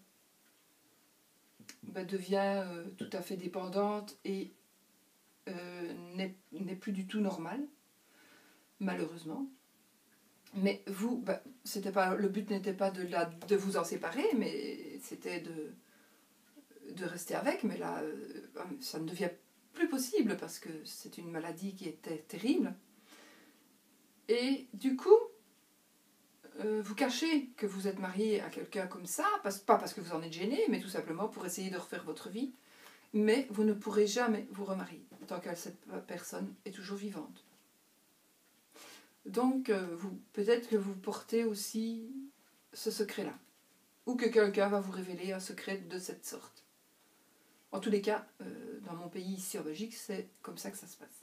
ben, devient euh, tout à fait dépendante et euh, n'est plus du tout normale, malheureusement. Mais vous, ben, c'était pas, le but n'était pas de, la, de vous en séparer, mais c'était de, de rester avec. Mais là, euh, ça ne devient plus possible parce que c'est une maladie qui était terrible. Et du coup, euh, vous cachez que vous êtes marié à quelqu'un comme ça, pas parce que vous en êtes gêné, mais tout simplement pour essayer de refaire votre vie. Mais vous ne pourrez jamais vous remarier tant que cette personne est toujours vivante. Donc, euh, vous, peut-être que vous portez aussi ce secret-là. Ou que quelqu'un va vous révéler un secret de cette sorte. En tous les cas, euh, dans mon pays, ici en Belgique, c'est comme ça que ça se passe.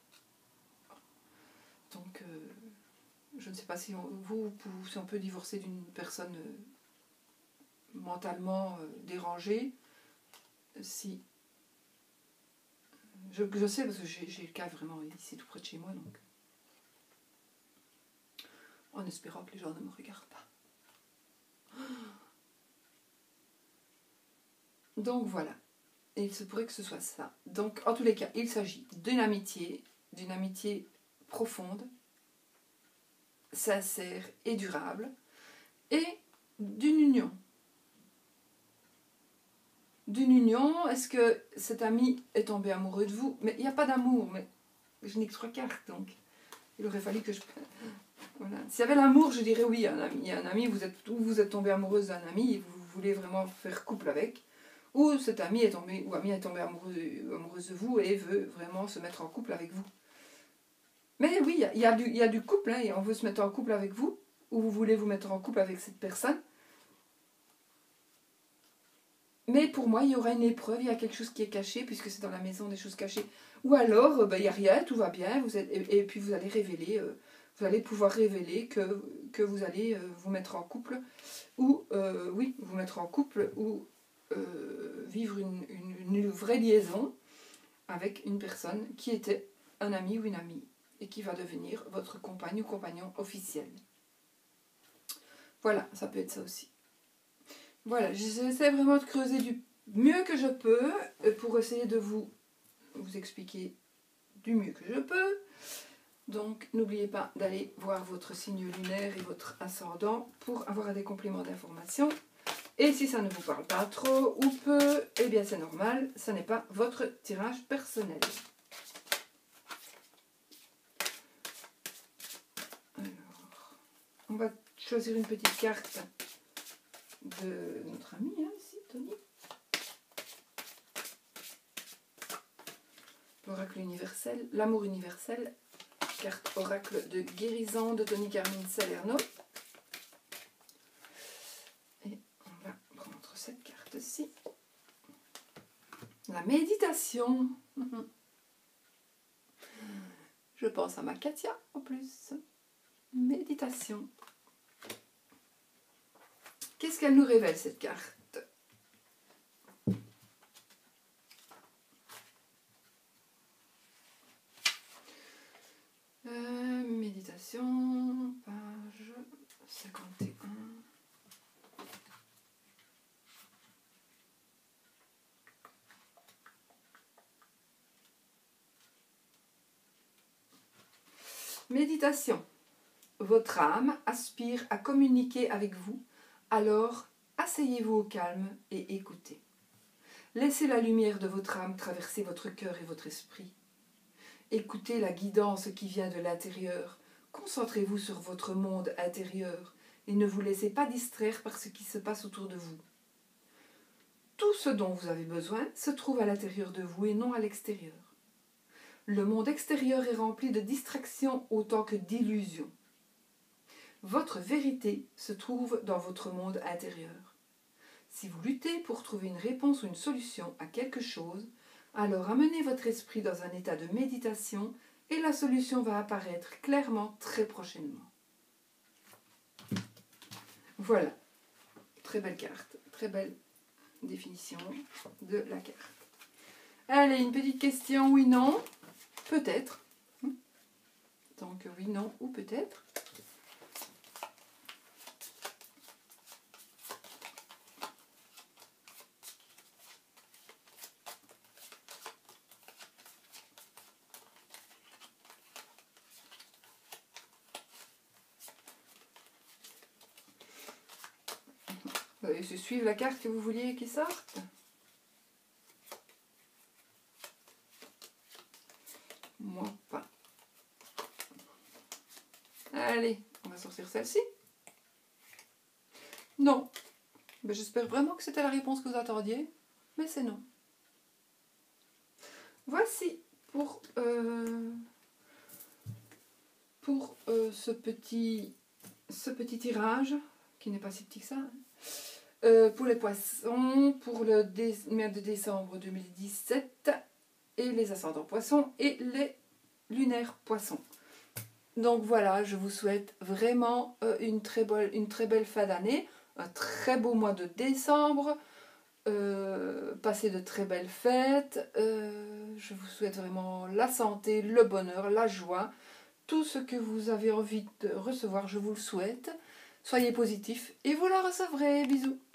Donc, euh, je ne sais pas si on, vous, vous, si on peut divorcer d'une personne euh, mentalement euh, dérangée. Si. Je, je sais parce que j'ai le cas vraiment ici tout près de chez moi. Donc. En espérant que les gens ne me regardent pas. Donc voilà. Et il se pourrait que ce soit ça. Donc en tous les cas, il s'agit d'une amitié, d'une amitié profonde, sincère et durable, et d'une union. D'une union, est-ce que cet ami est tombé amoureux de vous? Mais il n'y a pas d'amour, mais je n'ai que trois cartes, donc il aurait fallu que je... Voilà. S'il y avait l'amour, je dirais oui, un ami, un ami vous êtes, ou vous êtes tombé amoureuse d'un ami et vous voulez vraiment faire couple avec, ou cet ami est tombé, ou ami est tombé amoureux, amoureuse de vous et veut vraiment se mettre en couple avec vous. Mais oui, il y, y, y a du couple, hein, et on veut se mettre en couple avec vous, ou vous voulez vous mettre en couple avec cette personne. Mais pour moi, il y aura une épreuve, il y a quelque chose qui est caché, puisque c'est dans la maison des choses cachées. Ou alors, il ben, n'y a rien, tout va bien, vous êtes, et, et puis vous allez révéler... Euh, vous allez pouvoir révéler que, que vous allez euh, vous mettre en couple, ou, euh, oui, vous mettre en couple, ou euh, vivre une, une, une vraie liaison avec une personne qui était un ami ou une amie, et qui va devenir votre compagne ou compagnon officiel. Voilà, ça peut être ça aussi. Voilà, j'essaie vraiment de creuser du mieux que je peux pour essayer de vous, vous expliquer du mieux que je peux. Donc, n'oubliez pas d'aller voir votre signe lunaire et votre ascendant pour avoir des compléments d'information. Et si ça ne vous parle pas trop ou peu, eh bien c'est normal, ce n'est pas votre tirage personnel. Alors, on va choisir une petite carte de notre ami, hein, ici, Tony. L'oracle universel, l'amour universel, carte oracle de guérison de Tony Carmine Salerno. Et on va prendre cette carte-ci. La méditation. Je pense à ma Katia en plus. Méditation. Qu'est-ce qu'elle nous révèle cette carte ? euh, Méditation, page cinquante et un. Méditation. Votre âme aspire à communiquer avec vous, alors asseyez-vous au calme et écoutez. Laissez la lumière de votre âme traverser votre cœur et votre esprit. Écoutez la guidance qui vient de l'intérieur. Concentrez-vous sur votre monde intérieur et ne vous laissez pas distraire par ce qui se passe autour de vous. Tout ce dont vous avez besoin se trouve à l'intérieur de vous et non à l'extérieur. Le monde extérieur est rempli de distractions autant que d'illusions. Votre vérité se trouve dans votre monde intérieur. Si vous luttez pour trouver une réponse ou une solution à quelque chose, alors amenez votre esprit dans un état de méditation et la solution va apparaître clairement très prochainement. Voilà, très belle carte, très belle définition de la carte. Allez, une petite question, oui, non, peut-être. Donc oui, non ou peut-être. Vous allez suivre la carte que vous vouliez qu'il sorte. Moi pas. Allez, on va sortir celle-ci. Non. Ben, j'espère vraiment que c'était la réponse que vous attendiez, mais c'est non. Voici pour, euh, pour euh, ce, petit, ce petit tirage, qui n'est pas si petit que ça, hein. Euh, pour les poissons, pour le mois de décembre deux mille dix-sept, et les ascendants poissons, et les lunaires poissons. Donc voilà, je vous souhaite vraiment euh, une, très belle, une très belle fin d'année, un très beau mois de décembre, euh, passez de très belles fêtes, euh, je vous souhaite vraiment la santé, le bonheur, la joie, tout ce que vous avez envie de recevoir, je vous le souhaite. Soyez positifs et vous le recevrez. Bisous.